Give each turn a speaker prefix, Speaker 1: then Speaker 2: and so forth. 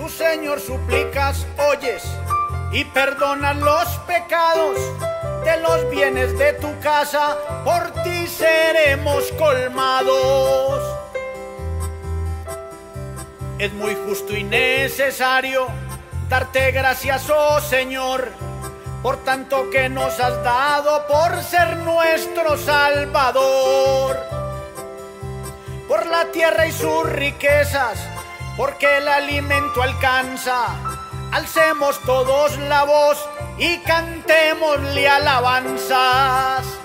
Speaker 1: Tú, Señor, suplicas, oyes y perdonas los pecados. De los bienes de tu casa, por ti seremos colmados. Es muy justo y necesario darte gracias, oh Señor, por tanto que nos has dado, por ser nuestro Salvador. Por la tierra y sus riquezas, porque el alimento alcanza. Alcemos todos la voz y cantémosle alabanzas.